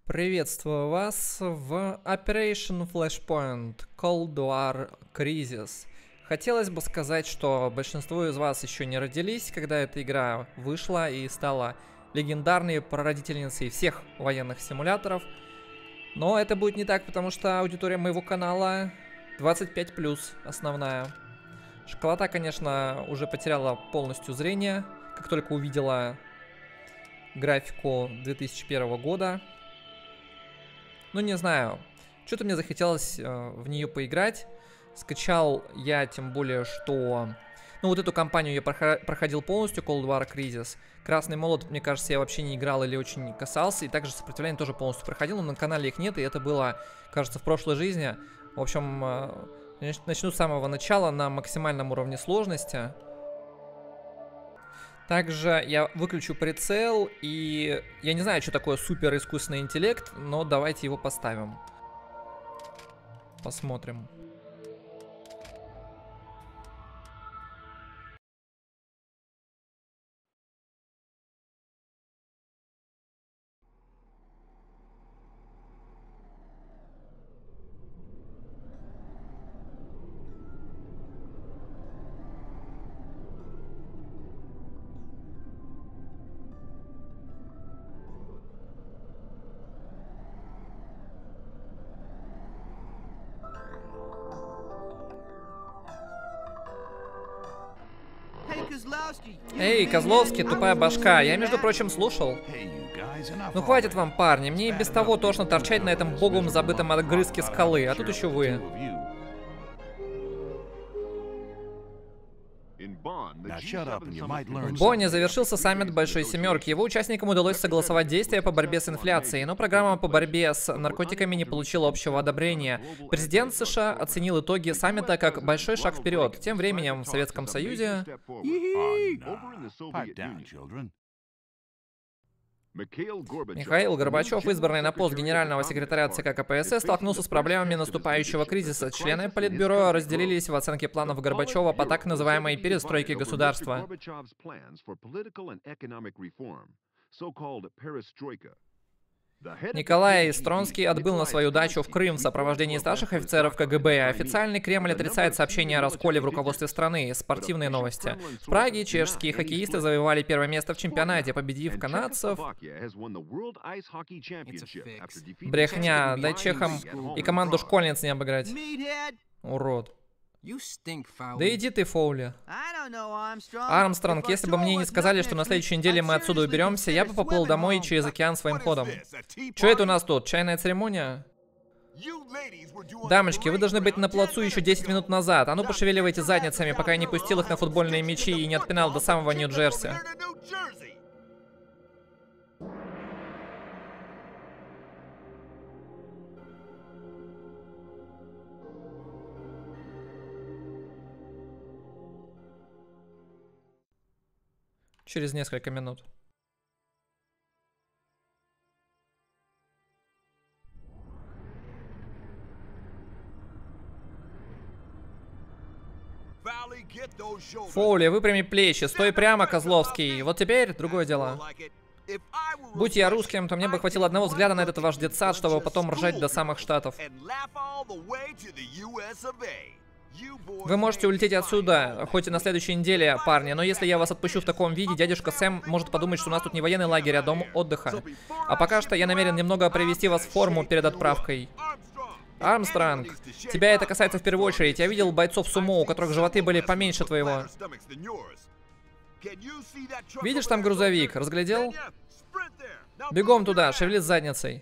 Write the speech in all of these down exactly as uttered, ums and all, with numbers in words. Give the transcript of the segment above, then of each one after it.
Приветствую вас в Operation Flashpoint Cold War Crisis. Хотелось бы сказать, что большинство из вас еще не родились, когда эта игра вышла и стала легендарной прародительницей всех военных симуляторов. Но это будет не так, потому что аудитория моего канала двадцать пять плюс основная. Школота, конечно, уже потеряла полностью зрение, как только увидела графику две тысячи первого года. Ну, не знаю, что-то мне захотелось э, в нее поиграть. Скачал я, тем более, что... Ну, вот эту кампанию я проходил полностью, Cold War Crisis. Красный молот, мне кажется, я вообще не играл или очень не касался. И также сопротивление тоже полностью проходил, но на канале их нет, и это было, кажется, в прошлой жизни. В общем, э, начну с самого начала на максимальном уровне сложности. Также я выключу прицел, и я не знаю, что такое супер искусственный интеллект, но давайте его поставим. Посмотрим. Эй, Козловский, тупая башка, я, между прочим, слушал. Ну хватит вам, парни, мне и без того тошно торчать на этом богом забытом отгрызке скалы, а тут еще вы. В Бонне завершился саммит Большой Семерки. Его участникам удалось согласовать действия по борьбе с инфляцией, но программа по борьбе с наркотиками не получила общего одобрения. Президент США оценил итоги саммита как большой шаг вперед. Тем временем в Советском Союзе... Михаил Горбачев, избранный на пост генерального секретаря ЦК КПСС, столкнулся с проблемами наступающего кризиса. Члены Политбюро разделились в оценке планов Горбачева по так называемой перестройке государства. Николай Стронский отбыл на свою дачу в Крым в сопровождении старших офицеров КГБ. Официальный Кремль отрицает сообщения о расколе в руководстве страны. Спортивные новости. В Праге чешские хоккеисты завоевали первое место в чемпионате, победив канадцев. Брехня, дай чехам и команду школьниц не обыграть. Урод. Да иди ты, Фоули. Армстронг, если бы мне не сказали, что на следующей неделе мы отсюда уберемся, я бы поплыл домой через океан своим ходом. Что это у нас тут? Чайная церемония? Дамочки, вы должны быть на плацу еще десять минут назад. А ну пошевеливайте задницами, пока я не пустил их на футбольные мячи и не отпинал до самого Нью-Джерси. Через несколько минут. Фоули, выпрями плечи, стой прямо, Козловский. Вот теперь другое дело. Будь я русским, то мне бы хватило одного взгляда на этот ваш детсад, чтобы потом ржать до самых Штатов. Вы можете улететь отсюда, хоть и на следующей неделе, парни, но если я вас отпущу в таком виде, дядюшка Сэм может подумать, что у нас тут не военный лагерь, а дом отдыха. А пока что я намерен немного привести вас в форму перед отправкой. Армстронг, тебя это касается в первую очередь. Я видел бойцов сумо, у которых животы были поменьше твоего. Видишь там грузовик? Разглядел? Бегом туда, шевели с задницей.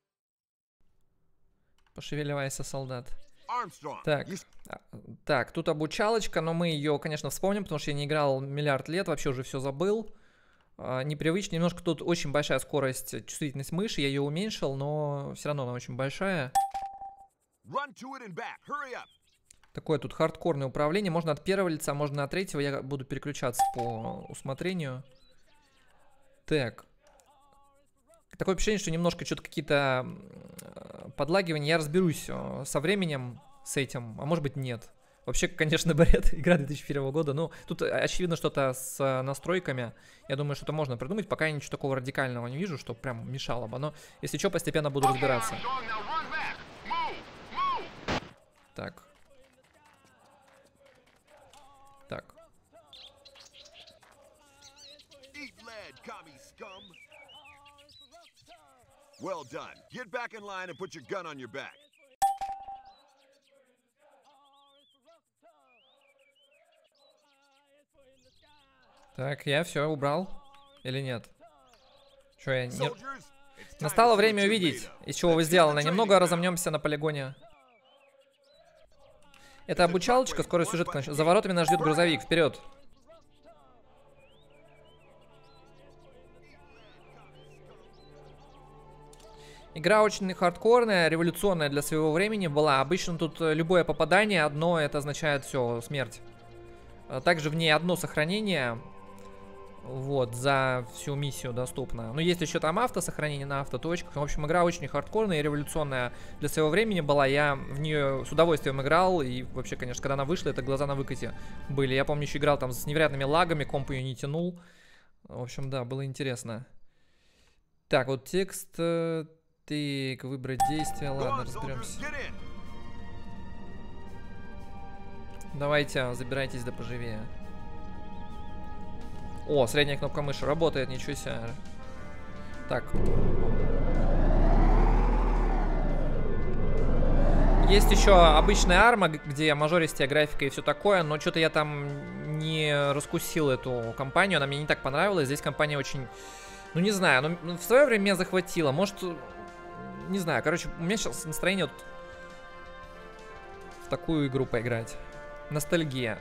Пошевеливайся, солдат. Так, так, тут обучалочка, но мы ее, конечно, вспомним, потому что я не играл миллиард лет, вообще уже все забыл. а, Непривычно, немножко тут очень большая скорость, чувствительность мыши, я ее уменьшил, но все равно она очень большая. Такое тут хардкорное управление, можно от первого лица, можно от третьего, я буду переключаться по усмотрению. Так. Такое впечатление, что немножко что-то какие-то подлагивания. Я разберусь со временем с этим, а может быть нет. Вообще, конечно, бред, игра две тысячи первого года. Ну, тут очевидно что-то с настройками. Я думаю, что-то можно придумать. Пока я ничего такого радикального не вижу, что прям мешало бы. Но, если что, постепенно буду разбираться. Так. Так. Well done. Get back in line and put your gun on your back. Так, я все убрал. Или нет? Что, я не... Настало время увидеть, из чего вы сделаны. Немного разомнемся на полигоне. Это обучалочка, скоро сюжет начнется. За воротами нас ждет грузовик. Вперед. Игра очень хардкорная, революционная для своего времени была. Обычно тут любое попадание, одно, это означает все, смерть. Также в ней одно сохранение. Вот, за всю миссию доступно. Но есть еще там автосохранение на автоточках. В общем, игра очень хардкорная и революционная для своего времени была. Я в нее с удовольствием играл. И вообще, конечно, когда она вышла, это глаза на выкате были. Я помню, еще играл там с невероятными лагами, комп ее не тянул. В общем, да, было интересно. Так, вот текст... Так, выбрать действие. Ладно, разберемся. Давайте, забирайтесь да поживее. О, средняя кнопка мыши работает, ничего себе. Так. Есть еще обычная арма, где мажористая графика и все такое, но что-то я там не раскусил эту компанию, она мне не так понравилась. Здесь компания очень... Ну, не знаю, ну, в свое время меня захватила. Может... Не знаю, короче, у меня сейчас настроение вот в такую игру поиграть. Ностальгия.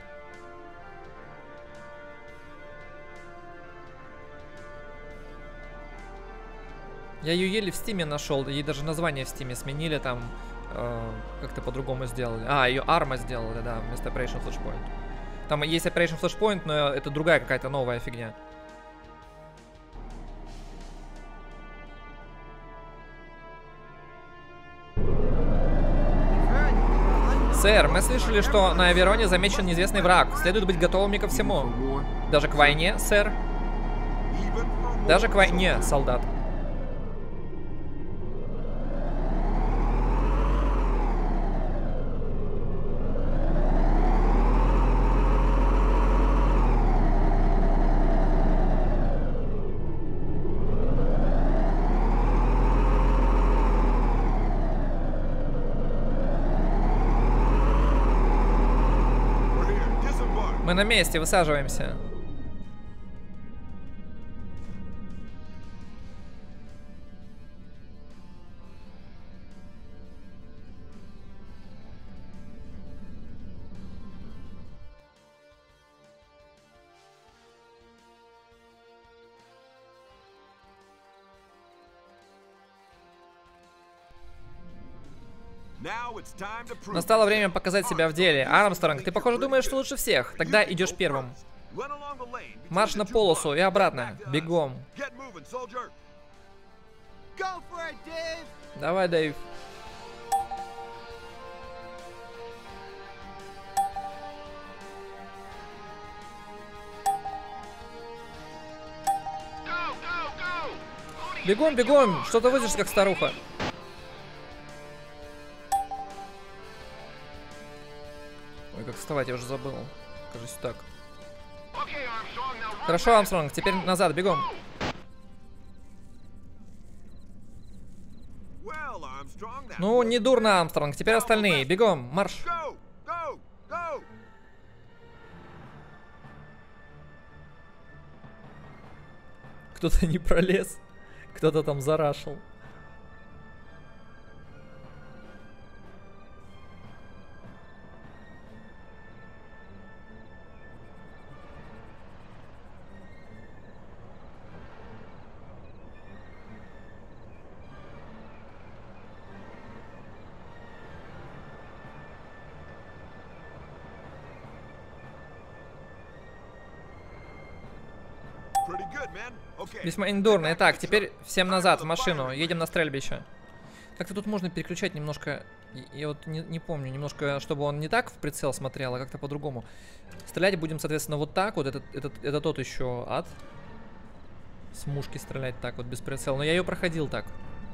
Я ее еле в стиме нашел, ей даже название в стиме сменили, там э, как-то по-другому сделали. А, ее арма сделали, да, вместо Operation Flashpoint. Там есть Operation Flashpoint, но это другая какая-то новая фигня. Сэр, мы слышали, что на Авероне замечен неизвестный враг. Следует быть готовыми ко всему. Даже к войне, сэр? Даже к войне, солдат. Мы на месте, высаживаемся. Настало время показать себя в деле. Армстронг, ты, похоже, думаешь, что лучше всех. Тогда идешь первым. Марш на полосу и обратно. Бегом. Давай, Дэйв. Бегом, бегом. Что ты возишься, как старуха? Ой, как вставать, я уже забыл. Кажется, так. Хорошо, Армстронг, теперь назад, бегом. Ну, не дурно, Армстронг, теперь остальные. Бегом, марш. Кто-то не пролез. Кто-то там зарашил. Весьма недурно. Итак, теперь всем назад в машину. Едем на стрельбище. Как-то тут можно переключать немножко. Я вот не, не помню, немножко, чтобы он не так в прицел смотрел, а как-то по-другому. Стрелять будем, соответственно, вот так вот. Это, это, это тот еще ад. С мушки стрелять так вот, без прицела. Но я ее проходил так.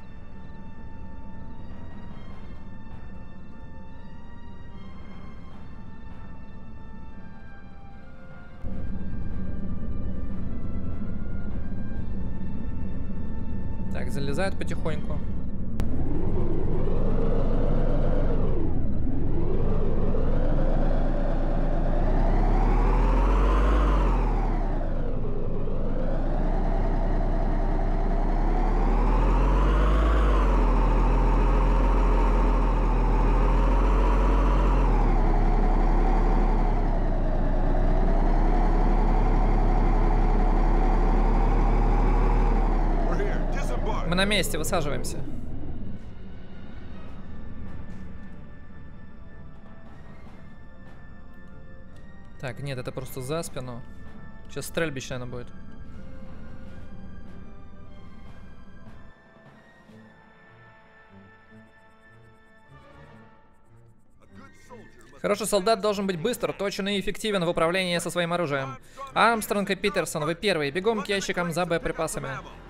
Так, залезают потихоньку. Мы на месте, высаживаемся. Так, нет, это просто за спину. Сейчас стрельбище, наверное, будет. Хороший солдат должен быть быстр, точен и эффективен в управлении со своим оружием. Армстронг и Питерсон, вы первые. Бегом к ящикам за боеприпасами.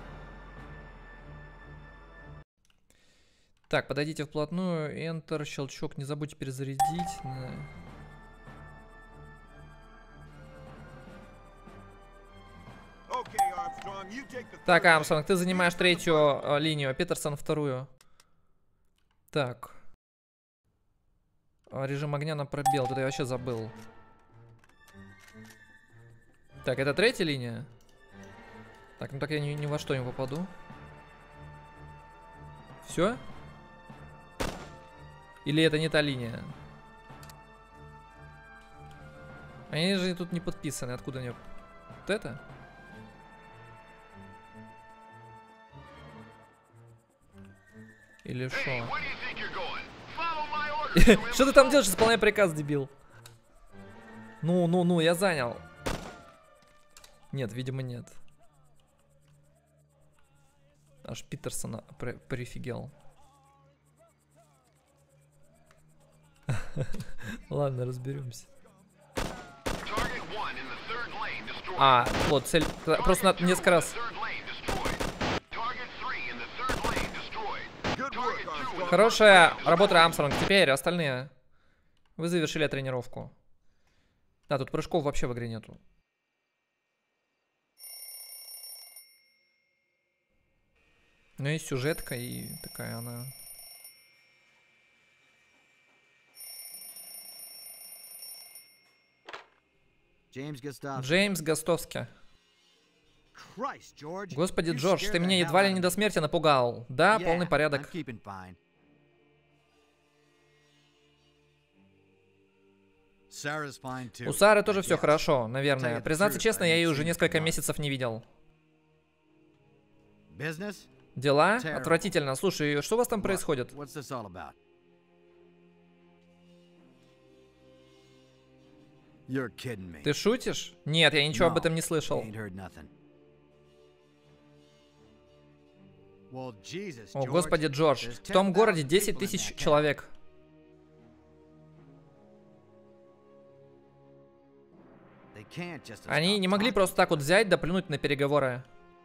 Так, подойдите вплотную. Enter, щелчок. Не забудьте перезарядить. Так, Армстронг, ты занимаешь третью э, линию, Питерсон вторую. Так. Режим огня на пробел. Тут я вообще забыл. Так, это третья линия? Так, ну так я ни, ни во что не попаду. Все? Или это не та линия? Они же тут не подписаны. Откуда они? Вот это? Или что? Что ты там делаешь? Исполняй приказ, дебил. Ну, ну, ну, я занял. Нет, видимо, нет. Аж Питерсона прифигел. Ладно, разберемся. А, вот цель. Просто надо несколько раз. Хорошая работа, Армстронг. Теперь остальные. Вы завершили тренировку. Да, тут прыжков вообще в игре нету. Ну и сюжетка, и такая она. Джеймс Гостовски. Господи, Джордж, ты меня едва ли не до смерти напугал. Да, полный порядок. У Сары тоже все хорошо, наверное. Признаться честно, я ее уже несколько месяцев не видел. Дела? Отвратительно. Слушай, что у вас там происходит? Ты шутишь? Нет, я ничего об этом не слышал. О, господи, Джордж. В том городе десять тысяч человек. Они не могли просто так вот взять да плюнуть на переговоры.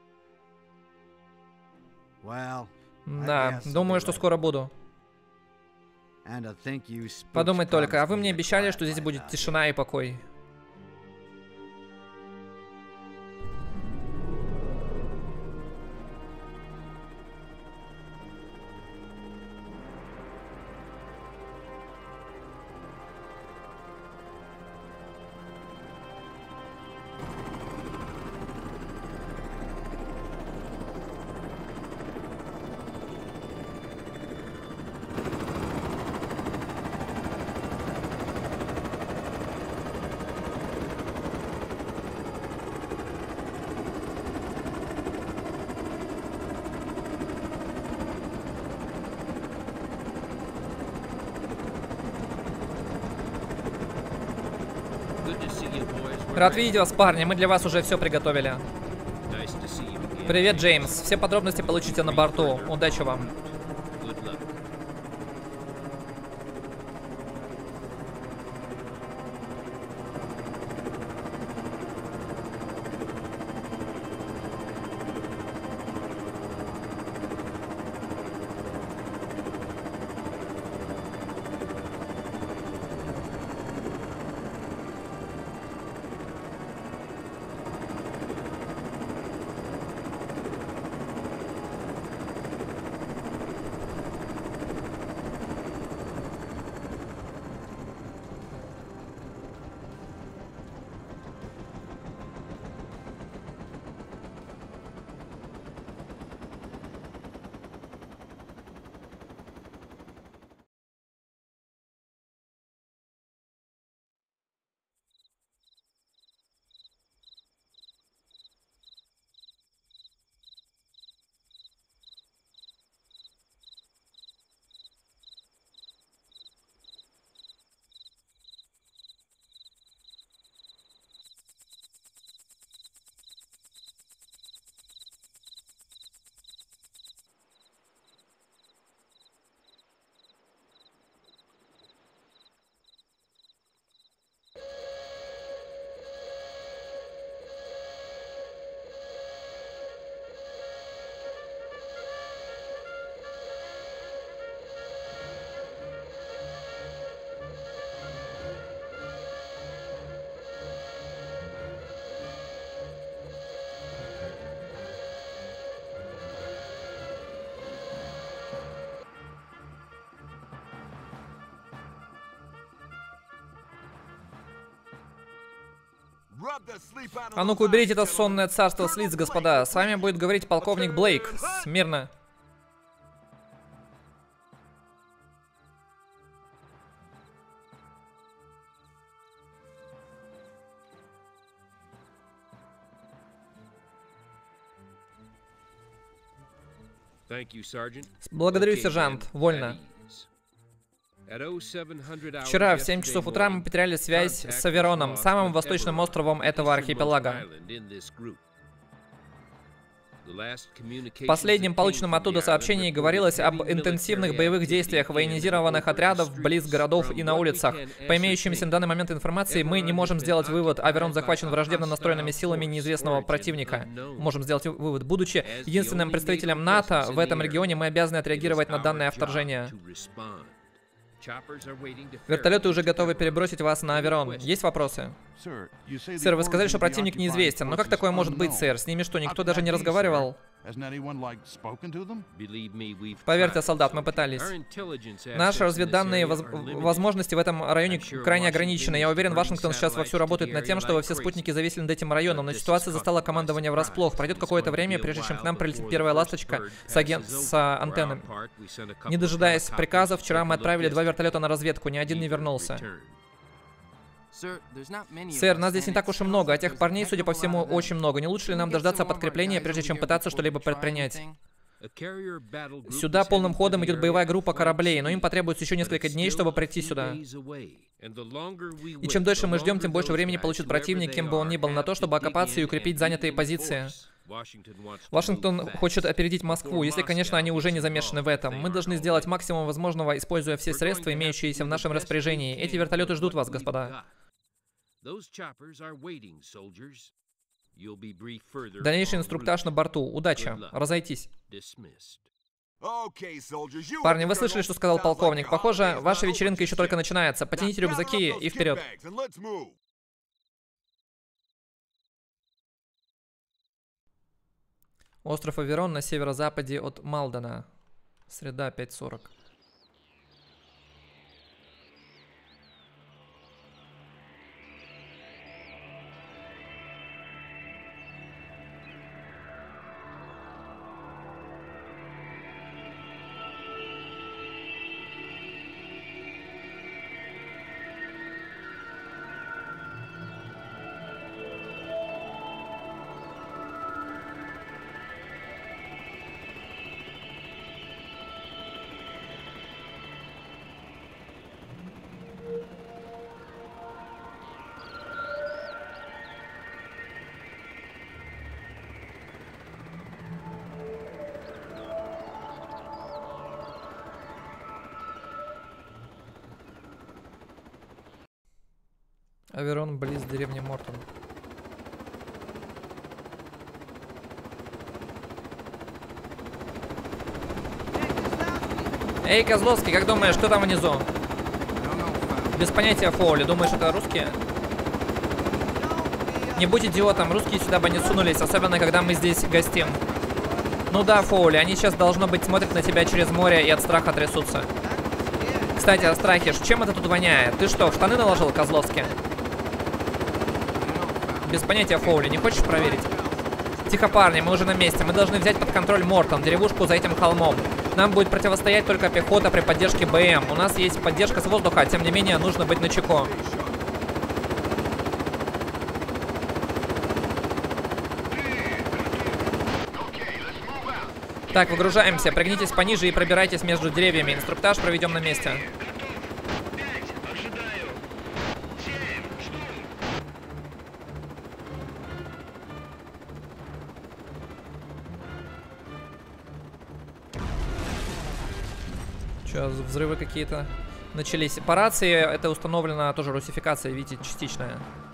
Да, думаю, что скоро буду. Подумать только, а вы мне обещали, что здесь будет тишина и покой. Рад видеть вас, парни. Мы для вас уже все приготовили. Привет, Джеймс. Все подробности получите на борту. Удачи вам. Good luck. А ну-ка уберите это сонное царство с лиц, господа. С вами будет говорить полковник Блейк. Смирно. Благодарю, сержант. Вольно. Вчера в семь часов утра мы потеряли связь с Авероном, самым восточным островом этого архипелага. В последнем полученном оттуда сообщении говорилось об интенсивных боевых действиях военизированных отрядов близ городов и на улицах. По имеющимся на данный момент информации, мы не можем сделать вывод, Аверон захвачен враждебно настроенными силами неизвестного противника. Можем сделать вывод. Будучи единственным представителем НАТО в этом регионе, мы обязаны отреагировать на данное вторжение. Вертолеты уже готовы перебросить вас на Аверон. Есть вопросы? Сэр, вы сказали, что противник неизвестен. Но как такое может быть, сэр? С ними что, никто даже не разговаривал? Поверьте, солдат, мы пытались. Наши разведданные воз возможности в этом районе крайне ограничены. Я уверен, Вашингтон сейчас вовсю работает над тем, чтобы все спутники зависли над этим районом, но ситуация застала командование врасплох. Пройдет какое-то время, прежде чем к нам прилетит первая ласточка с, аген... с а, антеннами. Не дожидаясь приказа, вчера мы отправили два вертолета на разведку, ни один не вернулся. Сэр, нас здесь не так уж и много, а тех парней, судя по всему, очень много. Не лучше ли нам дождаться подкрепления, прежде чем пытаться что-либо предпринять? Сюда полным ходом идет боевая группа кораблей, но им потребуется еще несколько дней, чтобы прийти сюда. И чем дольше мы ждем, тем больше времени получит противник, кем бы он ни был, на то, чтобы окопаться и укрепить занятые позиции. Вашингтон хочет опередить Москву, если, конечно, они уже не замешаны в этом. Мы должны сделать максимум возможного, используя все средства, имеющиеся в нашем распоряжении. Эти вертолеты ждут вас, господа. Дальнейший инструктаж на борту. Удачи. Разойтись. Парни, вы слышали, что сказал полковник? Похоже, ваша вечеринка еще только начинается. Потяните рюкзаки и вперед. Остров Аверон на северо-западе от Малдена. Среда, пять сорок. Аверон близ деревни Мортон. Эй, Козловский, как думаешь, кто там внизу? Без понятия, Фоули. Думаешь, это русские? Не будь идиотом, русские сюда бы не сунулись, особенно когда мы здесь гостим. Ну да, Фоули, они сейчас, должно быть, смотрят на тебя через море и от страха трясутся. Кстати, о страхе, чем это тут воняет? Ты что, в штаны наложил, Козловский? Без понятия, Фоули, не хочешь проверить? Тихо, парни, мы уже на месте. Мы должны взять под контроль Мортон, деревушку за этим холмом. Нам будет противостоять только пехота при поддержке БМ. У нас есть поддержка с воздуха, тем не менее, нужно быть начеку. Так, выгружаемся. Пригнитесь пониже и пробирайтесь между деревьями. Инструктаж проведем на месте. Че, взрывы какие-то начались. По рации это установлена тоже русификация, видите, частичная.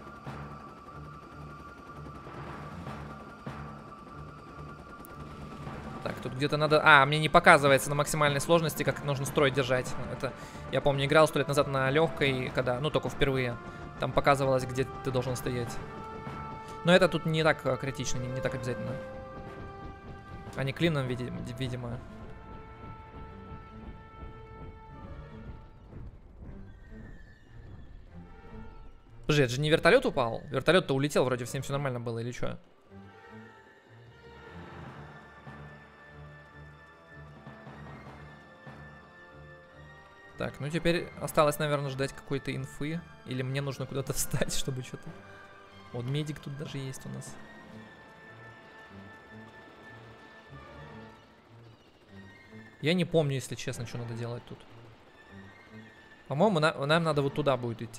Так, тут где-то надо... А, мне не показывается на максимальной сложности, как нужно строй держать. Это, я помню, играл сто лет назад на легкой, когда, ну, только впервые. Там показывалось, где ты должен стоять. Но это тут не так критично, не, не так обязательно. Они клином, видимо. Подожди, это же не вертолет упал? Вертолет-то улетел, вроде всем все нормально было, или что? Так, ну теперь осталось, наверное, ждать какой-то инфы. Или мне нужно куда-то встать, чтобы что-то... Вот медик тут даже есть у нас. Я не помню, если честно, что надо делать тут. По-моему, на нам надо вот туда будет идти.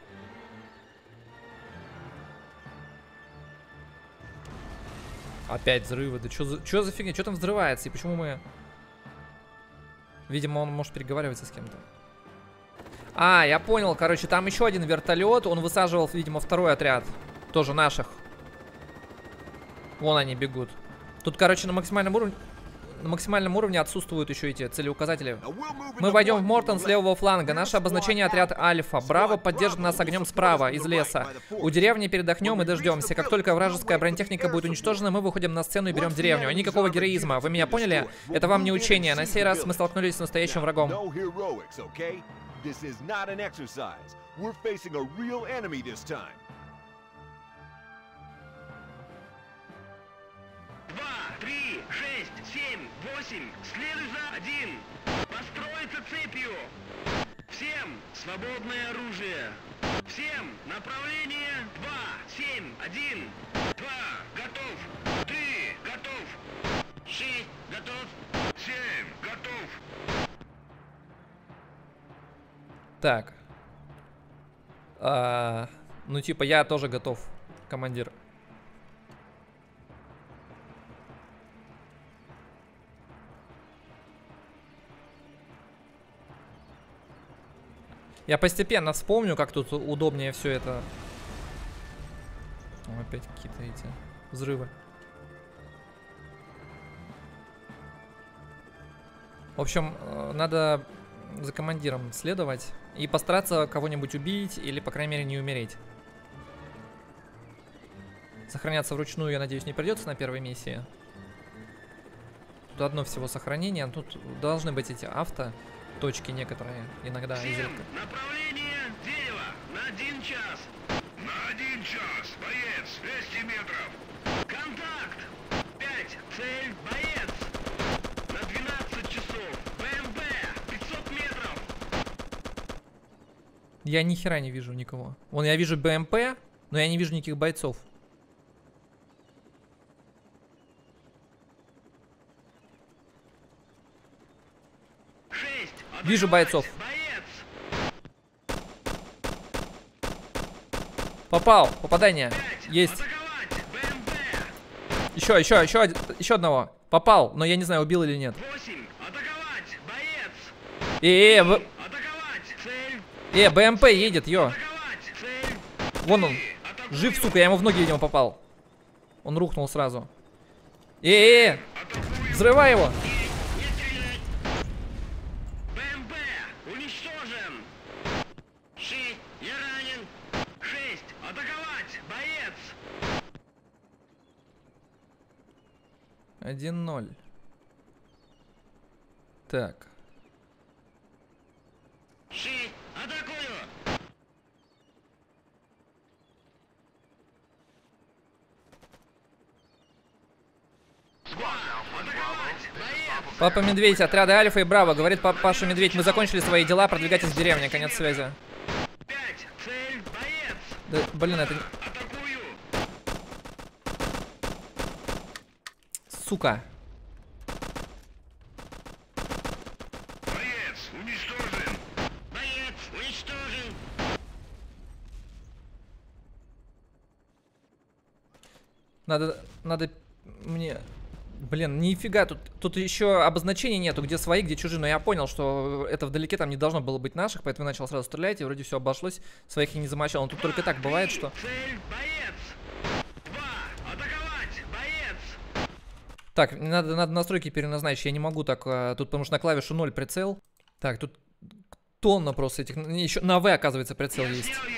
Опять взрывы. Да что за, что за фигня? Что там взрывается? И почему мы... Видимо, он может переговариваться с кем-то. А, я понял. Короче, там еще один вертолет. Он высаживал, видимо, второй отряд. Тоже наших. Вон они бегут. Тут, короче, на максимальном уровне... На максимальном уровне отсутствуют еще эти целеуказатели. Мы войдем в Мортон с левого фланга. Наше обозначение отряд Альфа. Браво поддержит нас огнем справа, из леса. У деревни передохнем и дождемся. Как только вражеская бронетехника будет уничтожена, мы выходим на сцену и берем деревню. Никакого героизма. Вы меня поняли? Это вам не учение. На сей раз мы столкнулись с настоящим врагом. Два, три, шесть, семь, восемь, следуй за один. Построиться цепью. Всем свободное оружие. Всем направление. Два, семь, один. Два, готов. Три, готов. Шесть, готов. Семь, готов. Так. А, ну типа я тоже готов, командир. Я постепенно вспомню, как тут удобнее все это. О, опять какие-то эти взрывы. В общем, надо за командиром следовать и постараться кого-нибудь убить или, по крайней мере, не умереть. Сохраняться вручную, я надеюсь, не придется на первой миссии. Тут одно всего сохранение. Тут должны быть эти авто. Точки некоторые, иногда изредка. Направление дерева на один час. На один час, боец, двести метров. Контакт. Пять, цель, боец. На двенадцать часов. БМП, пятьсот метров. Я ни хера не вижу никого. Вон я вижу БМП, но я не вижу никаких бойцов. Вижу бойцов. Попал. Попадание. Есть. Еще, еще, еще, еще одного. Попал, но я не знаю, убил или нет. Э, э, б... э, БМП едет, ё. Вон он. Жив, сука, я ему в ноги, видимо, попал. Он рухнул сразу. Э-э-э! Взрывай его! БМП уничтожен. Шесть, я ранен. Шесть, атаковать, боец. один ноль. Так. Шесть, атакую. Папа Медведь, отряды Альфа и Браво. Говорит Паша Медведь, мы закончили свои дела, продвигайтесь в деревню. Конец связи. Пять, цель, боец. Да, блин, это... Атакую. Сука. Боец уничтожен. Боец уничтожен. Надо... Надо... Мне... Блин, нифига, тут, тут еще обозначений нету, где свои, где чужие. Но я понял, что это вдалеке там не должно было быть наших, поэтому я начал сразу стрелять, и вроде все обошлось. Своих я не замочал. Но тут только так бывает, что... Цель, боец. Два, атаковать, боец. Так, надо, надо настройки переназначить. Я не могу так, а, тут потому что на клавишу ноль прицел. Так, тут тонна просто этих... Еще на В, оказывается, прицел Я есть. снял его.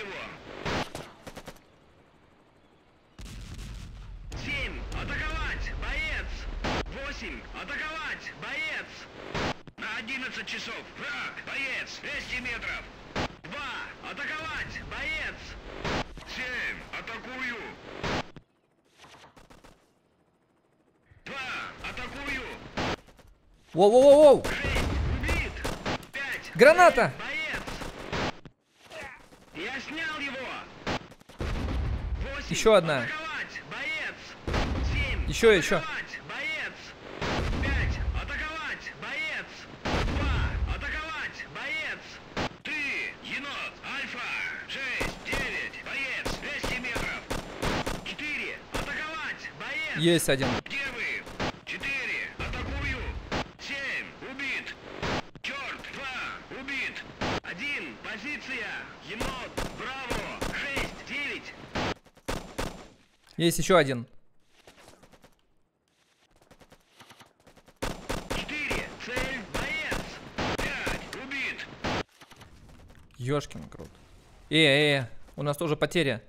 Семь, атаковать, боец. Восемь, атаковать, боец. На одиннадцать часов, враг, боец, двести метров. Два, атаковать, боец. Семь, атакую. Два, атакую. Воу-воу-воу! Шесть, убит. Пять, Граната! боец. Я снял его. Восемь, Еще одна. атаковать, боец. Семь, Еще, еще. атаковать, боец. Пять, атаковать, боец. Два, атаковать, боец. Ты, енот, альфа. Шесть, девять, боец, двести метров. Четыре, атаковать, боец. Есть один. Где вы? Четыре, атакую. Семь, убит. Черт, два, убит. Один, позиция. Енот, браво. Шесть, девять. Есть еще один. Четыре, цель, боец. Пять, убит. Ёшкин крут. Э, э, э, у нас тоже потеря.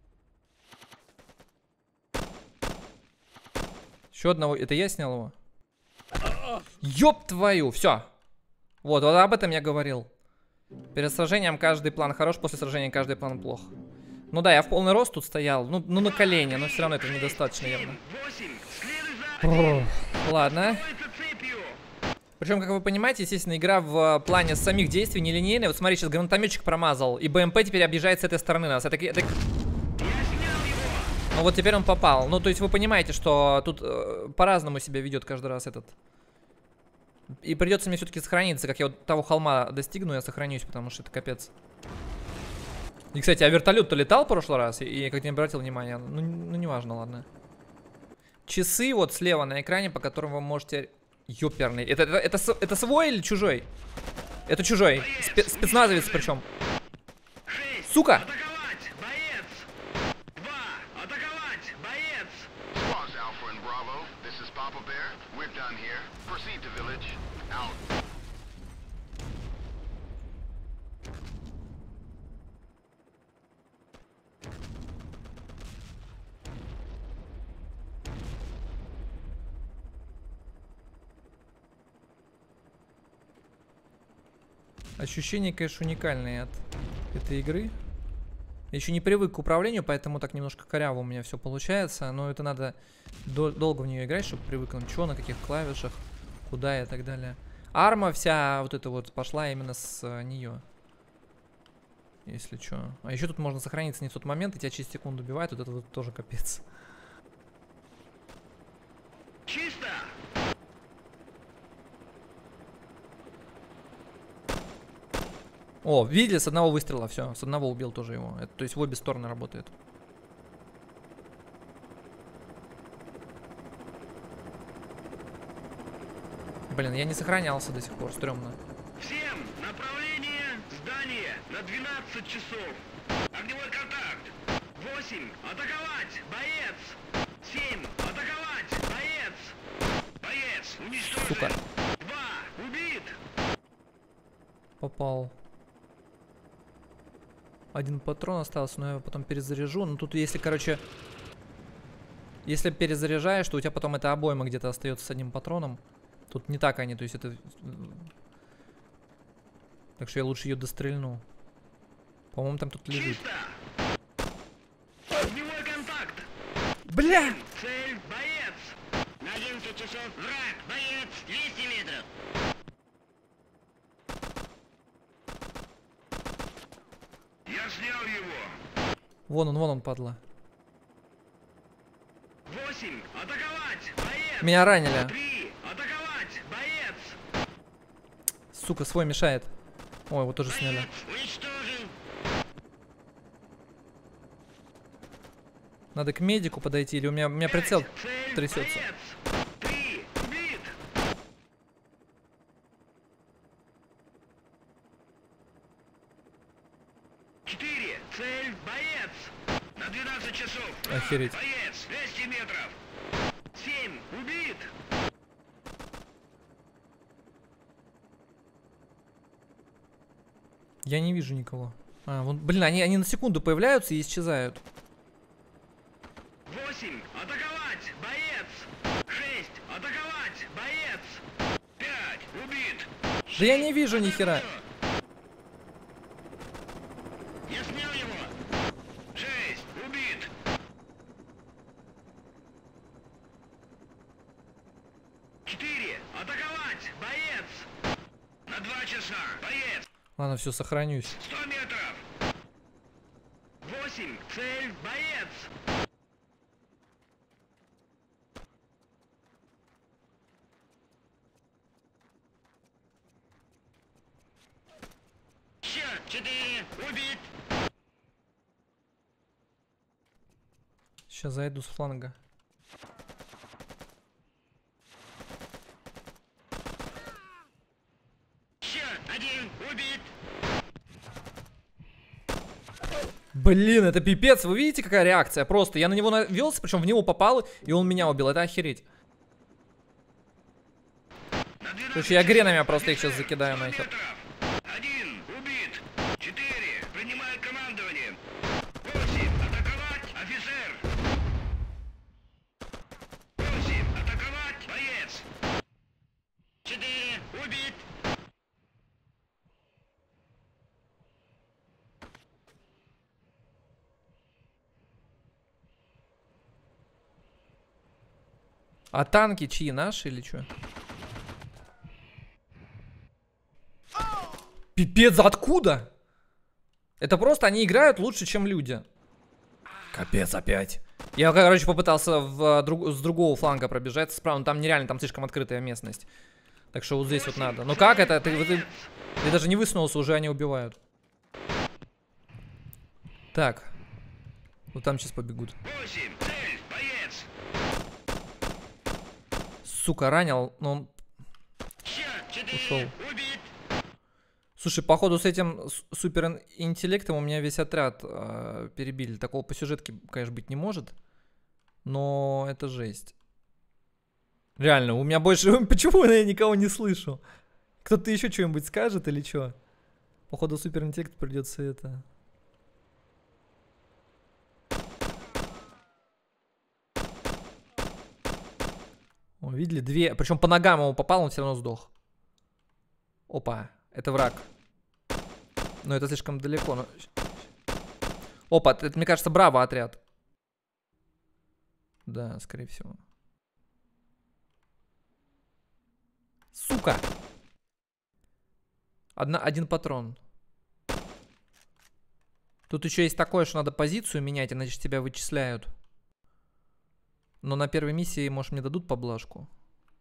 Еще одного. Это я снял его? Ёб твою, все. Вот, вот об этом я говорил. Перед сражением каждый план хорош, после сражения каждый план плох. Ну да, я в полный рост тут стоял. Ну, ну на колени, но все равно это недостаточно явно. Восемь, следуй за один. Ладно. Строится цепью. Причем, как вы понимаете, естественно, игра в плане самих действий нелинейная. Вот смотри, сейчас гранатометчик промазал, и БМП теперь объезжает с этой стороны нас. Это, это... Я снял его. Ну вот теперь он попал. Ну, то есть вы понимаете, что тут э, по-разному себя ведет каждый раз этот. И придется мне все-таки сохраниться. Как я вот того холма достигну, я сохранюсь, потому что это капец. И, кстати, а вертолет-то летал в прошлый раз, и я как-то не обратил внимания. Ну, ну неважно, ладно. Часы вот слева на экране, по которым вы можете... Ёперный. Это, это, это, с- это свой или чужой? Это чужой. Спе- спецназовец причем. Шесть, Сука! атаковать, боец. Два, атаковать, боец. Squads Alpha and Bravo, this is Papa Bear. We're done here. Proceed to village. Out. Ощущения, конечно, уникальные от этой игры. Я еще не привык к управлению, поэтому так немножко коряво у меня все получается. Но это надо дол долго в нее играть, чтобы привыкнуть. Что, на каких клавишах, куда и так далее. Арма вся вот эта вот пошла именно с а, нее. Если что. А еще тут можно сохраниться не в тот момент, и тебя через секунду убивают. Вот это вот тоже капец. Чисто. О, видели, с одного выстрела, все, с одного убил тоже его. Это, то есть в обе стороны работает. Блин, я не сохранялся до сих пор, стрёмно. Всем направление здание на двенадцать часов. Огневой контакт. Восемь. Атаковать. Боец. Семь. Атаковать. Боец. Боец. Уничтожен. Сука. Два. Убит. Попал. Один патрон остался, но я его потом перезаряжу. Ну тут если, короче... Если перезаряжаешь, то у тебя потом эта обойма где-то остается с одним патроном. Тут не так они, то есть это... Так что я лучше ее дострельну. По-моему, там тут лежит. Чисто. Огневой контакт. Бля! Цель. Боец. На одиннадцать часов. Враг. Боец. двести метров. Я снял его. Вон он, вон он, падла. Восемь. Атаковать. Боец. Меня ранили. Три. Атаковать. Боец. Сука, свой мешает. Ой, его тоже сняли. Боец. Уничтожен. Надо к медику подойти, или у меня, у меня прицел Цель. трясется. Боец. Три. Убит. Четыре. Цель. Боец. На двенадцать часов. Охереть. Боец. двести метров. Семь. Убит. Я не вижу никого. А, вон, блин, они, они на секунду появляются и исчезают. Восемь. Атаковать. Боец. Шесть. Атаковать. Боец. Пять. Убит. Да я не вижу ни хера. Я снял его. Шесть. Убит. Четыре. Атаковать. Боец. На два часа. Боец. Ладно, все, сохранюсь. Сто метров. Восемь. Цель. Боец. Еще. Четыре. Убит. Сейчас зайду с фланга. Еще. Один. Убит. Блин, это пипец. Вы видите, какая реакция? Просто я на него навелся, причем в него попал, и он меня убил. Это охереть. Слушай, я гренами просто их сейчас закидаю нахер. Один убит. Четыре. Принимает командование. Восемь. Атаковать. Офицер. Восемь. Атаковать. Боец. Четыре. Убит. А танки чьи? Наши или что? Пипец, откуда? Это просто они играют лучше, чем люди. Капец опять. Я, короче, попытался в, друг, с другого фланга пробежать справа, но там нереально, там слишком открытая местность. Так что вот здесь вот надо. Ну как это? Ты, ты, ты даже не высунулся, уже они убивают. Так. Вот там сейчас побегут. Восемь. Цель. Боец. Сука, ранил, но он Еще. Четыре. ушел. Убит. Слушай, походу с этим суперинтеллектом у меня весь отряд э, перебили. Такого по сюжетке, конечно, быть не может. Но это жесть. Реально, у меня больше... Почему я никого не слышу? Кто-то еще что-нибудь скажет или что? Походу суперинтеллект придется это... О, видели? Две... Причем по ногам ему попал, он все равно сдох. Опа. Это враг. Но это слишком далеко. Но... Опа, это, мне кажется, браво отряд. Да, скорее всего. Сука! Одна, один патрон. Тут еще есть такое, что надо позицию менять, иначе тебя вычисляют. Но на первой миссии, может, мне дадут поблажку.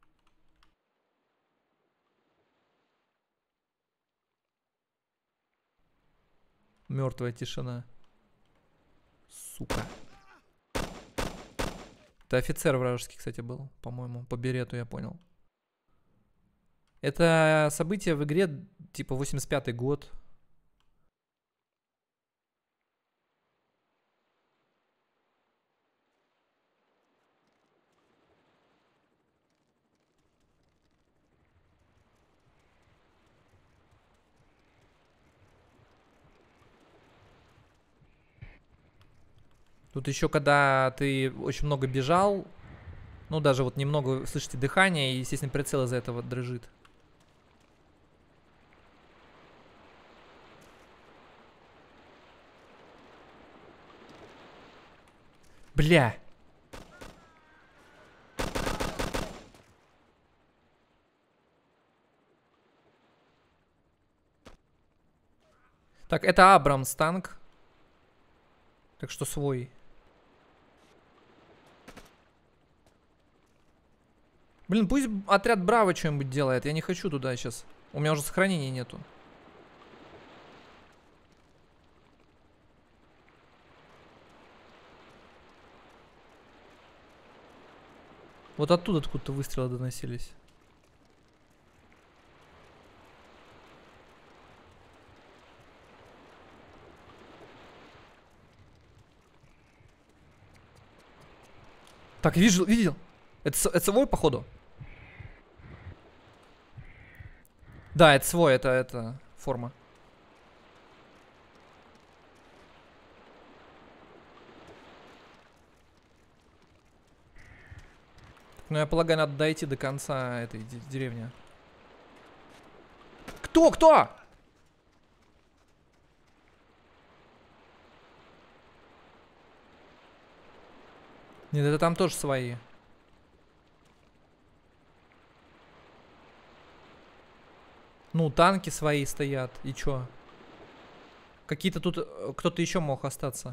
Мертвая тишина. Сука. Это офицер вражеский, кстати, был, по-моему. По берету, я понял. Это событие в игре, типа, восемьдесят пятый год. Тут еще, когда ты очень много бежал, ну, даже вот немного слышите дыхание, и, естественно, прицел из-за этого дрожит. Бля. Так, это Абрамс танк. Так что свой. Блин, пусть отряд Браво что-нибудь делает. Я не хочу туда сейчас. У меня уже сохранения нету. Вот оттуда откуда-то выстрелы доносились. Так, видел, видел. Это, это свой, походу? Да, это свой, это, это форма. Ну, я полагаю, надо дойти до конца этой деревни. Кто? Кто? Нет, это там тоже свои. Ну, танки свои стоят. И чё? Какие-то тут... Кто-то еще мог остаться.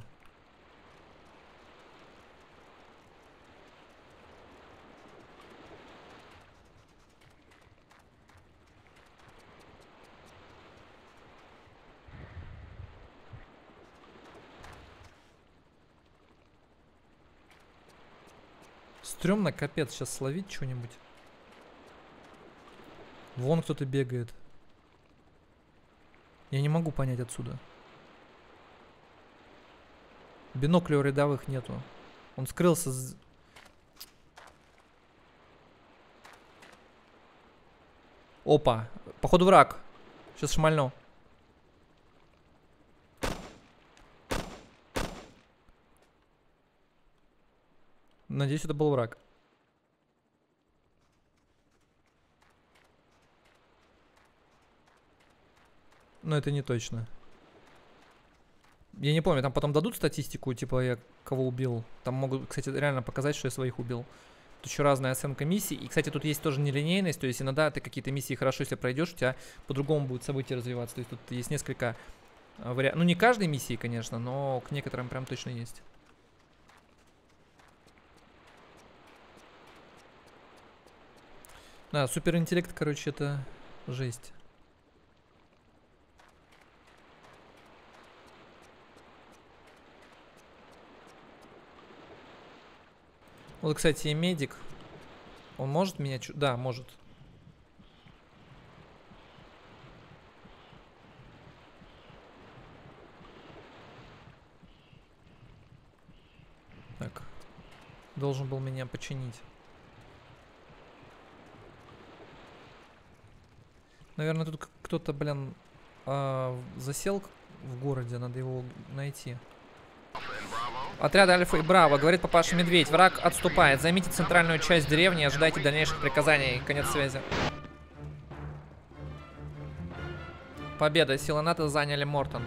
Стремно, капец, сейчас словить что-нибудь. Вон кто-то бегает. Я не могу понять отсюда. Бинокля у рядовых нету. Он скрылся с... Опа. Походу враг. Сейчас шмальну. Надеюсь, это был враг. Но это не точно. Я не помню, там потом дадут статистику, типа я кого убил. Там могут, кстати, реально показать, что я своих убил. Тут еще разная оценка миссий. И, кстати, тут есть тоже нелинейность. То есть иногда ты какие-то миссии хорошо, если пройдешь, у тебя по-другому будут события развиваться. То есть тут есть несколько вариантов. Ну, не каждой миссии, конечно, но к некоторым прям точно есть. Да, суперинтеллект, короче, это жесть. Вот, кстати, и медик. Он может меня... Чу... Да, может. Так. Должен был меня починить. Наверное, тут кто-то, блин, э, засел в городе. Надо его найти. Отряд Альфа и Браво. Говорит папаша Медведь. Враг отступает. Займите центральную часть деревни и ожидайте дальнейших приказаний. Конец связи. Победа. Силы НАТО заняли Мортон.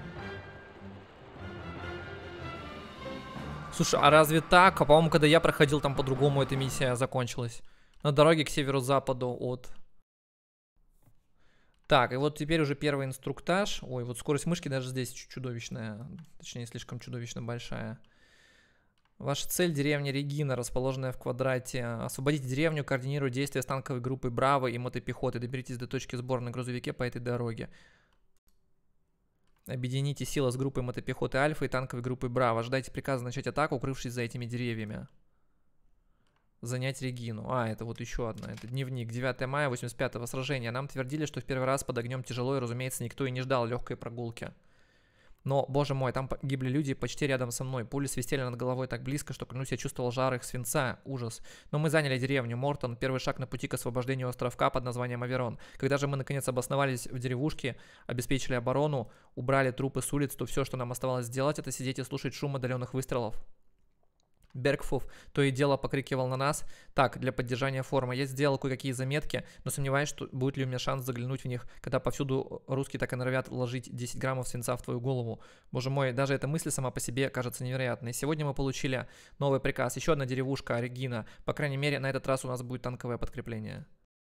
Слушай, а разве так? А по-моему, когда я проходил, там по-другому эта миссия закончилась. На дороге к северо-западу от... Так, и вот теперь уже первый инструктаж. Ой, вот скорость мышки даже здесь чудовищная. Точнее, слишком чудовищно большая. Ваша цель — деревня Регина, расположенная в квадрате. Освободите деревню, координируйте действия с танковой группой Браво и мотопехоты. Доберитесь до точки сбора на грузовике по этой дороге. Объедините силы с группой мотопехоты Альфа и танковой группой Браво. Ожидайте приказа начать атаку, укрывшись за этими деревьями. Занять Регину. А, это вот еще одна. Это дневник. девятое мая восемьдесят пятого сражения. Нам твердили, что в первый раз под огнем тяжело, и, разумеется, никто и не ждал легкой прогулки. Но, боже мой, там гибли люди почти рядом со мной. Пули свистели над головой так близко, что, клянусь, я чувствовал жар их свинца. Ужас. Но мы заняли деревню Мортон, первый шаг на пути к освобождению островка под названием Аверон. Когда же мы, наконец, обосновались в деревушке, обеспечили оборону, убрали трупы с улиц, то все, что нам оставалось сделать, это сидеть и слушать шум отдаленных выстрелов. Бергфуф то и дело покрикивал на нас. Так, для поддержания формы. Я сделал кое-какие заметки, но сомневаюсь, что будет ли у меня шанс заглянуть в них, когда повсюду русские так и норовят вложить десять граммов свинца в твою голову. Боже мой, даже эта мысль сама по себе кажется невероятной. Сегодня мы получили новый приказ. Еще одна деревушка, Регина. По крайней мере, на этот раз у нас будет танковое подкрепление.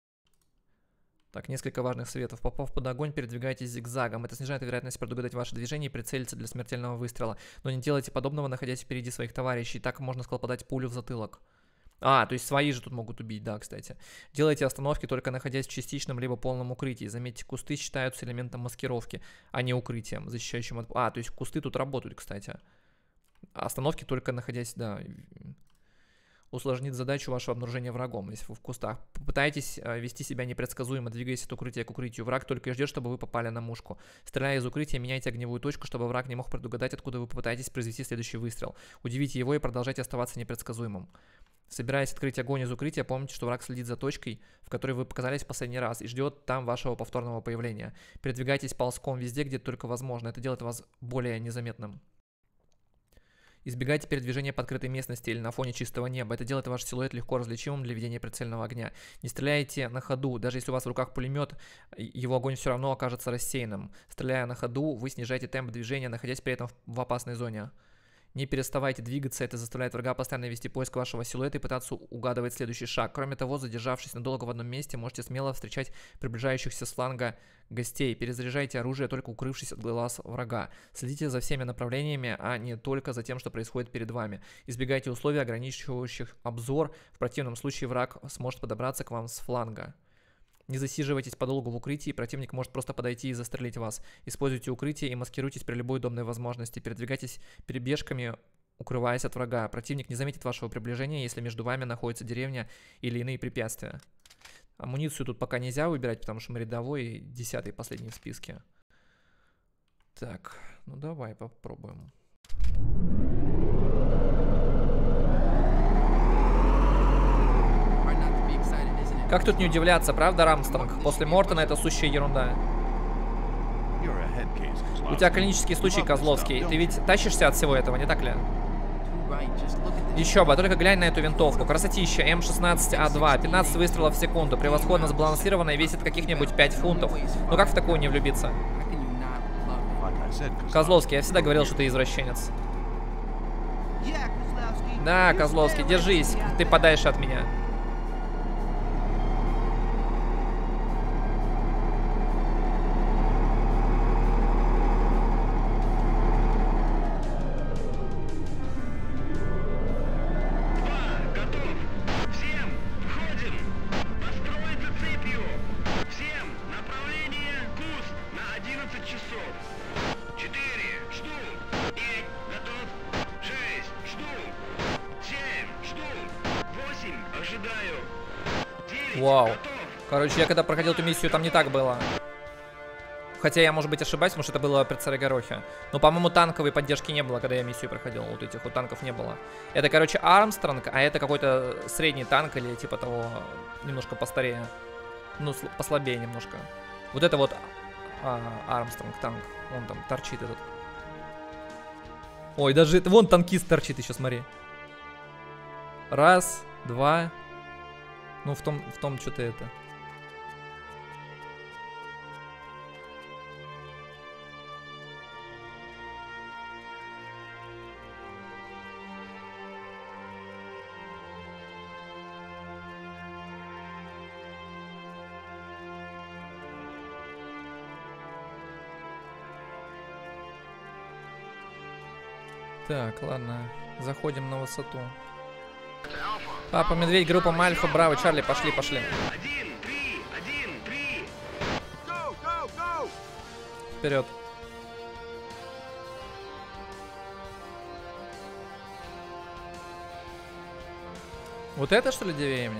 Так, несколько важных советов. Попав под огонь, передвигайтесь зигзагом. Это снижает вероятность предугадать ваше движение и прицелиться для смертельного выстрела. Но не делайте подобного, находясь впереди своих товарищей. Так можно сколподать пулю в затылок. А, то есть свои же тут могут убить, да, кстати. Делайте остановки, только находясь в частичном либо полном укрытии. Заметьте, кусты считаются элементом маскировки, а не укрытием, защищающим от... А, то есть кусты тут работают, кстати. Остановки только находясь, да... усложнит задачу вашего обнаружения врагом, если вы в кустах. Попытайтесь э, вести себя непредсказуемо, двигаясь от укрытия к укрытию. Враг только и ждет, чтобы вы попали на мушку. Стреляя из укрытия, меняйте огневую точку, чтобы враг не мог предугадать, откуда вы попытаетесь произвести следующий выстрел. Удивите его и продолжайте оставаться непредсказуемым. Собираясь открыть огонь из укрытия, помните, что враг следит за точкой, в которой вы показались в последний раз, и ждет там вашего повторного появления. Передвигайтесь ползком везде, где только возможно. Это делает вас более незаметным. Избегайте передвижения по открытой местности или на фоне чистого неба. Это делает ваш силуэт легко различимым для ведения прицельного огня. Не стреляйте на ходу. Даже если у вас в руках пулемет, его огонь все равно окажется рассеянным. Стреляя на ходу, вы снижаете темп движения, находясь при этом в опасной зоне. Не переставайте двигаться, это заставляет врага постоянно вести поиск вашего силуэта и пытаться угадывать следующий шаг. Кроме того, задержавшись надолго в одном месте, можете смело встречать приближающихся с фланга гостей. Перезаряжайте оружие, только укрывшись от глаз врага. Следите за всеми направлениями, а не только за тем, что происходит перед вами. Избегайте условий, ограничивающих обзор. В противном случае враг сможет подобраться к вам с фланга. Не засиживайтесь подолгу в укрытии, противник может просто подойти и застрелить вас. Используйте укрытие и маскируйтесь при любой удобной возможности. Передвигайтесь перебежками, укрываясь от врага. Противник не заметит вашего приближения, если между вами находится деревня или иные препятствия. Амуницию тут пока нельзя выбирать, потому что мы рядовой и десятый, последний в списке. Так, ну давай попробуем. Как тут не удивляться, правда, Рамстронг? После Мортона это сущая ерунда. У тебя клинический случай, Козловский. Ты ведь тащишься от всего этого, не так ли? Еще бы, только глянь на эту винтовку. Красотища, эм шестнадцать а два. пятнадцать выстрелов в секунду. Превосходно сбалансирована и весит каких-нибудь пять фунтов. Ну как в такую не влюбиться? Козловский, я всегда говорил, что ты извращенец. Да, Козловский, держись. Ты подальше от меня. Вау. Короче, я когда проходил эту миссию, там не так было. Хотя я, может быть, ошибаюсь, потому что это было при Царе Горохе. Но, по-моему, танковой поддержки не было, когда я миссию проходил. Вот этих вот танков не было. Это, короче, Армстронг, а это какой-то средний танк или типа того, немножко постарее. Ну, послабее немножко. Вот это вот а, Армстронг танк. Он там торчит этот. Ой, даже это, вон танкист торчит еще, смотри. Раз, два. Ну, в том, в том что-то это. Так, ладно. Заходим на высоту. Папа, Медведь, группа Альфа, Браво, Чарли, пошли, пошли. Один, три, один, три. Вперед. Вот это, что ли, деревня?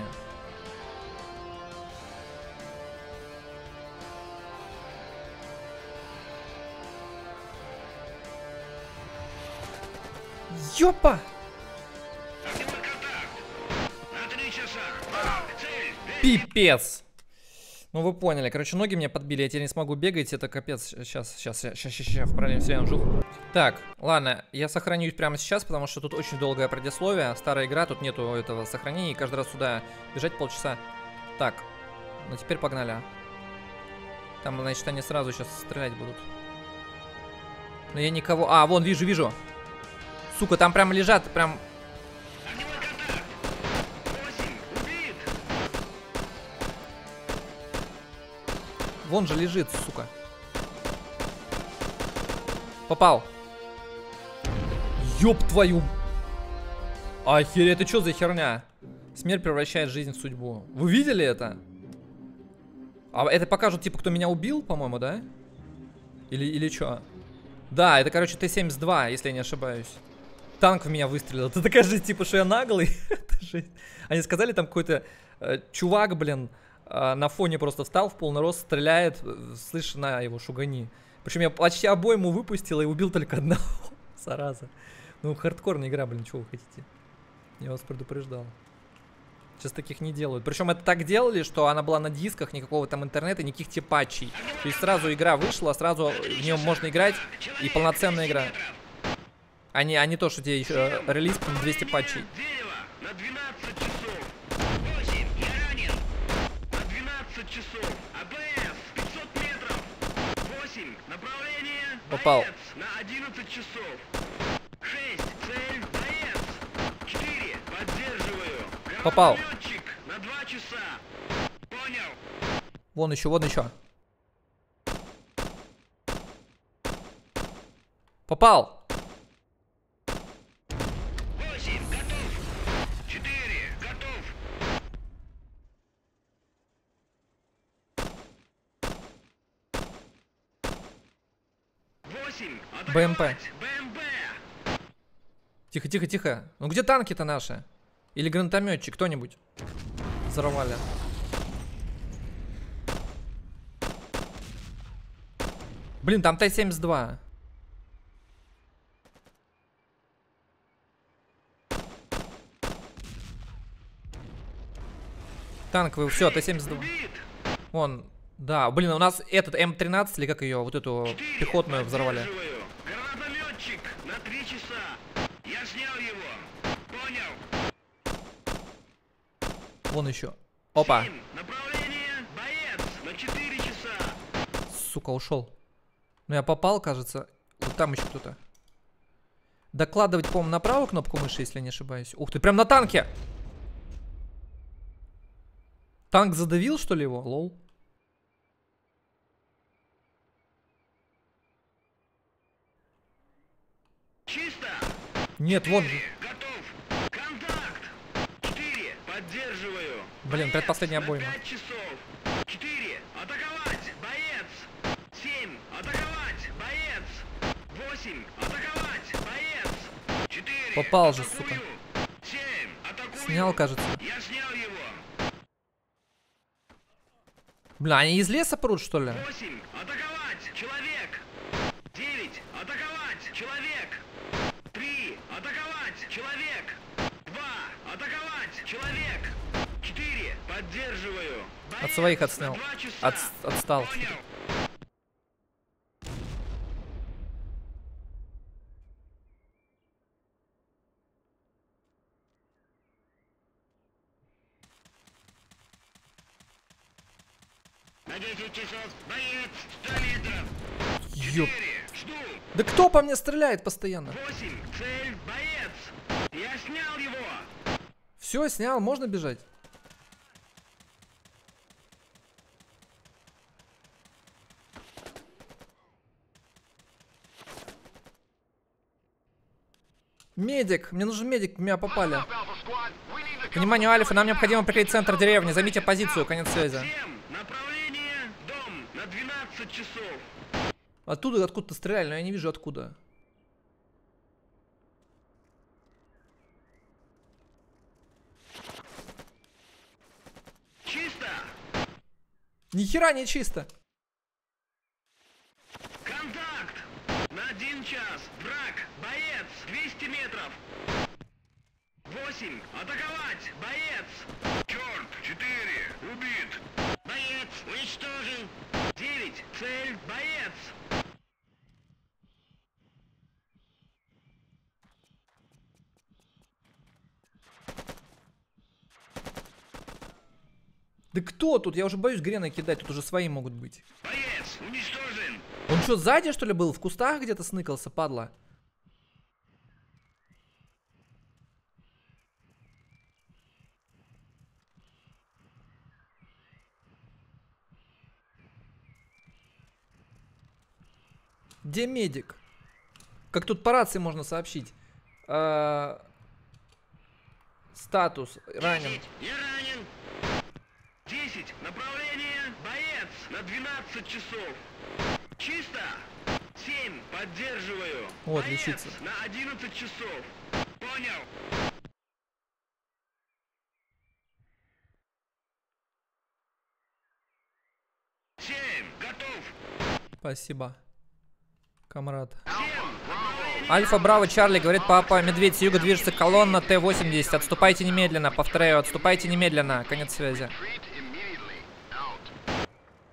Ёпа! Огневой контакт. На три часа. Так, цель. Пипец! Ну вы поняли, короче, ноги меня подбили, я теперь не смогу бегать, это капец. Сейчас, сейчас, сейчас, сейчас, сейчас, в параллельном вселенной жух. Так, ладно, я сохранюсь прямо сейчас, потому что тут очень долгое предисловие. Старая игра, тут нету этого сохранения, и каждый раз сюда бежать полчаса. Так, ну теперь погнали. Там, значит, они сразу сейчас стрелять будут. Но я никого... А, вон, вижу, вижу. Сука, там прям лежат, прям... Огневой контакт. восемь. Убит. Вон же лежит, сука. Попал. Ёб твою. Охереть, это что за херня? Смерть превращает жизнь в судьбу. Вы видели это? А это покажут, типа, кто меня убил, по-моему, да? Или, или что? Да, это, короче, Т семьдесят два, если я не ошибаюсь. Танк в меня выстрелил. Это такая же, типа, что я наглый. Они сказали, там какой-то э, чувак, блин, э, на фоне просто встал в полный рост, стреляет, слышь, на его шугани. Причем я почти обойму выпустил и убил только одного. Зараза. Ну, хардкорная игра, блин, чего вы хотите? Я вас предупреждал. Сейчас таких не делают. Причем это так делали, что она была на дисках, никакого там интернета, никаких типатчей. То есть сразу игра вышла, сразу в нее можно играть, и полноценная игра. А не, а не то, что тебе еще релиз на двести патчей. Дерево на двенадцать часов. восемь. Я ранен. На двенадцать часов. АПС. пятьсот метров. восемь. Направление. Попал. Боец. На одиннадцать часов. шесть. Цель. Боец. четыре. Поддерживаю. Попал. Гранатометчик. На два часа. Понял. Вон еще, вон еще. Попал. восемь. Готов. четыре. Готов. восемь. БМП. БМП. Тихо, тихо, тихо. Ну где танки-то наши? Или гранатометчик, кто-нибудь? Взорвали. Блин, там Т семьдесят два. Танковый, все, Т семьдесят два. Убит. Вон, да, блин, у нас этот М тринадцать, или как ее, вот эту четыре. пехотную взорвали. Поддерживаю. Гранатометчик на три часа. Я снял его. Понял. Вон еще. Опа, семь. Направление. Боец на четыре часа. сука, ушел. Ну я попал, кажется. Вот там еще кто-то. Докладывать, по-моему, на правую кнопку мыши, если не ошибаюсь. Ух ты, прям на танке! Танк задавил, что ли, его? Лол. Чисто. Нет, вон же. Готов. Контакт. четыре. Поддерживаю. Блин, предпоследняя На обойма. пять часов. четыре. Атаковать. Боец. семь. Атаковать. Боец. восемь. Атаковать. Боец. четыре. Попал же, Атакую. сука. семь. Атакую. Снял, кажется. Я снял его. Бля, они из леса прут, что ли? восемь. Атаковать. Человек. девять. Атаковать. Человек. три. Атаковать. Человек. два. Атаковать. Человек. четыре. Поддерживаю. От Боец своих на отснял. два часа. От, отстал. Понял. На десять часов. Боец. сто метров. Ёп. четыре. Жду. Да кто по мне стреляет постоянно? восемь. Цель. Боец. Я снял его. Все, снял, можно бежать? Медик, мне нужен медик, меня попали. Внимание, Альфа, нам необходимо прикрыть центр деревни. Займите позицию, конец связи. семь. Направление. Дом. На двенадцать часов. Оттуда, откуда-то стреляли, но я не вижу откуда. Чисто. Ни хера не чисто. Контакт. На на один час. Враг, боец, двести метров. восемь, атаковать, боец. Черт, четыре, убит. Боец, уничтожен. девять, цель, боец. Да кто тут? Я уже боюсь грены кидать, тут уже свои могут быть. Боец, уничтожен. Он что, сзади, что ли, был? В кустах где-то сныкался, падла? Где медик? Как тут по рации можно сообщить? А... Статус. Ранен. десять, я ранен. десять, направление, боец, на двенадцать часов. Чисто. семь, поддерживаю. Вот, боец, лечиться. на одиннадцать часов. Понял. семь, готов. Спасибо, комрад. семь, направление. Альфа, Браво, Чарли, говорит папа, Медведь, с юга движется колонна Т восемьдесят. Отступайте немедленно, повторяю, отступайте немедленно. Конец связи. Retreat immediately. Out.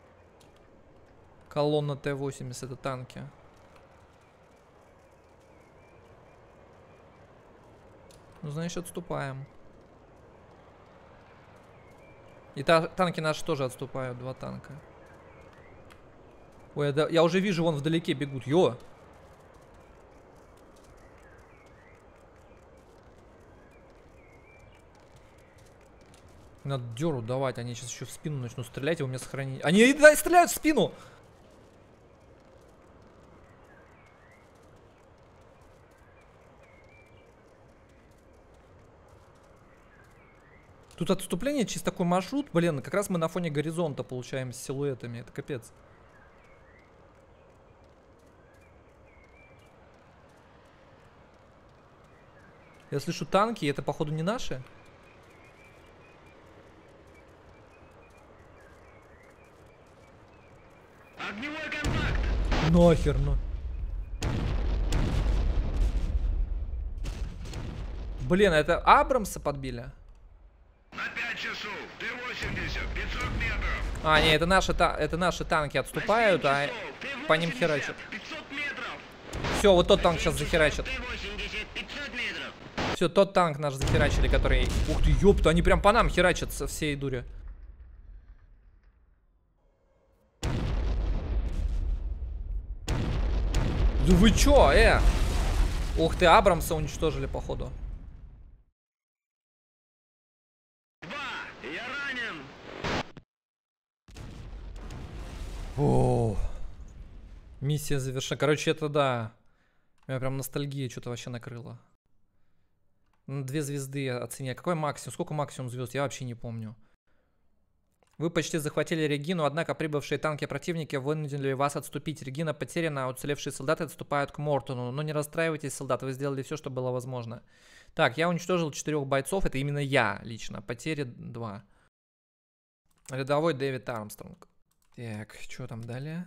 Колонна Т восемьдесят, это танки. Ну, значит, отступаем. И та, танки наши тоже отступают, два танка. Ой, я, я уже вижу, вон вдалеке бегут. Йо! Надо дёру давать, они сейчас еще в спину начнут стрелять, и у меня сохранить. Они да, стреляют в спину! Тут отступление, чисто такой маршрут. Блин, как раз мы на фоне горизонта получаем с силуэтами. Это капец. Я слышу танки, и это походу не наши. Огневой контакт. Нахер, ну. Блин, это Абрамса подбили? На пять часов. Т восемьдесят, пятьсот метров. А, не, это наши, та это наши танки отступают, а часов, по ним Т восемьдесят, херачат. пятьсот метров. Все, вот тот танк сейчас захерачит. Т восемьдесят, пятьсот метров. Все, тот танк наш захерачили, который... Ух ты, ёпта, они прям по нам херачат со всей дури. Да вы чё, э? Ух ты, Абрамса уничтожили, походу. Два, я ранен. О, миссия завершена. Короче, это да. Меня прям ностальгия что-то вообще накрыла. На две звезды оценя. Какой максимум? Сколько максимум звезд? Я вообще не помню. Вы почти захватили Регину, однако прибывшие танки противники вынудили вас отступить. Регина потеряна, а уцелевшие солдаты отступают к Мортону. Но не расстраивайтесь, солдаты, вы сделали все, что было возможно. Так, я уничтожил четырех бойцов. Это именно я лично. Потери два. Рядовой Дэвид Армстронг. Так, что там далее?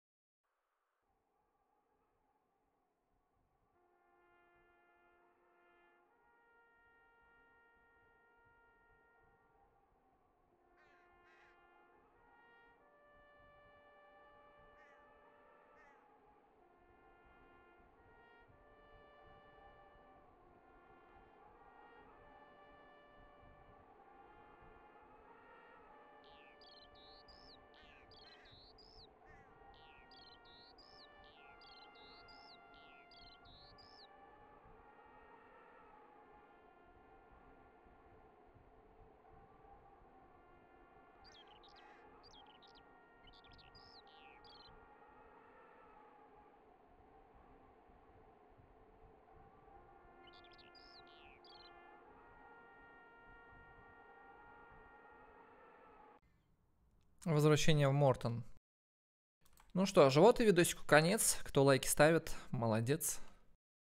Возвращение в Мортон. Ну что ж, вот и видосику конец. Кто лайки ставит, молодец.